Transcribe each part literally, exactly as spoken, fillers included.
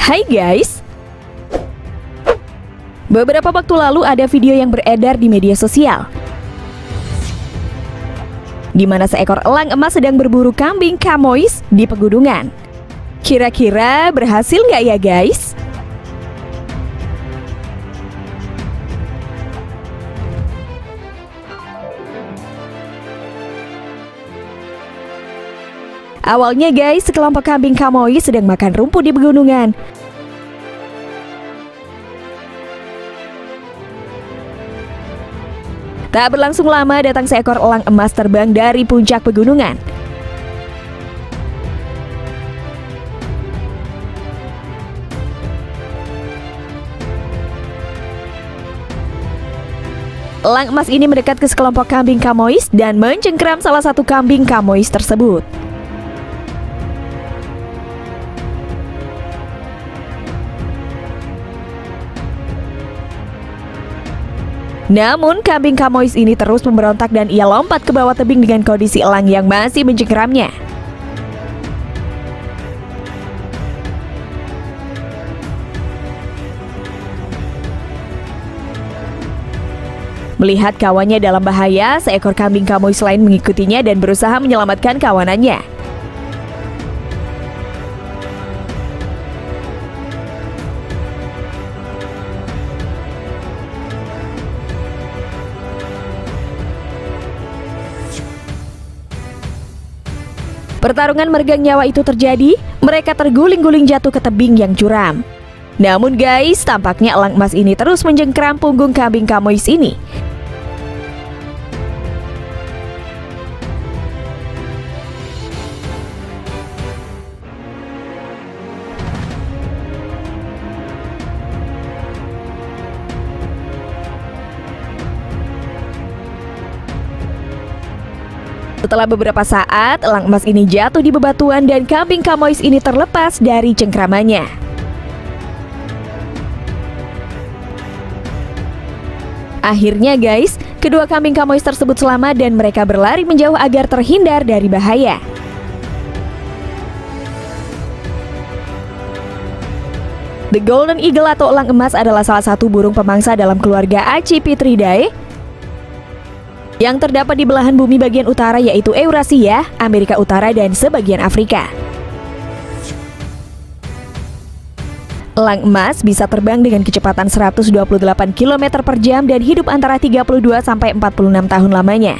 Hai guys. Beberapa waktu lalu ada video yang beredar di media sosial di mana seekor elang emas sedang berburu kambing kamois di pegunungan. Kira-kira berhasil nggak ya guys? Awalnya guys, sekelompok kambing kamois sedang makan rumput di pegunungan. Tak berlangsung lama datang seekor elang emas terbang dari puncak pegunungan. Elang emas ini mendekat ke sekelompok kambing kamois dan mencengkeram salah satu kambing kamois tersebut. Namun kambing kamois ini terus memberontak dan ia lompat ke bawah tebing dengan kondisi elang yang masih mencengkeramnya. Melihat kawannya dalam bahaya, seekor kambing kamois lain mengikutinya dan berusaha menyelamatkan kawanannya. Pertarungan meregang nyawa itu terjadi, mereka terguling-guling jatuh ke tebing yang curam. Namun guys, tampaknya elang emas ini terus mencengkeram punggung kambing kamois ini. Setelah beberapa saat, elang emas ini jatuh di bebatuan dan kambing kamois ini terlepas dari cengkramannya. Akhirnya guys, kedua kambing kamois tersebut selamat dan mereka berlari menjauh agar terhindar dari bahaya. The Golden Eagle atau elang emas adalah salah satu burung pemangsa dalam keluarga Accipitridae yang terdapat di belahan bumi bagian utara, yaitu Eurasia, Amerika Utara, dan sebagian Afrika. Elang emas bisa terbang dengan kecepatan seratus dua puluh delapan kilometer per jam dan hidup antara tiga puluh dua sampai empat puluh enam tahun lamanya.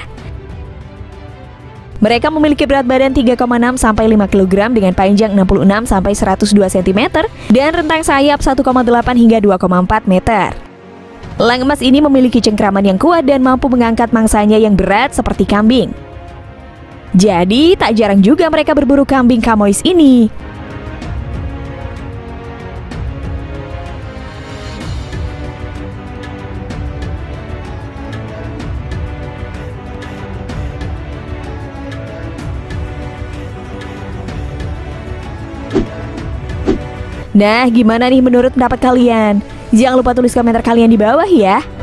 Mereka memiliki berat badan tiga koma enam sampai lima kilogram dengan panjang enam puluh enam sampai seratus dua sentimeter dan rentang sayap satu koma delapan hingga dua koma empat meter. Elang emas ini memiliki cengkraman yang kuat dan mampu mengangkat mangsanya yang berat seperti kambing. Jadi, tak jarang juga mereka berburu kambing kamois ini. Nah, gimana nih menurut pendapat kalian? Jangan lupa tulis komentar kalian di bawah ya.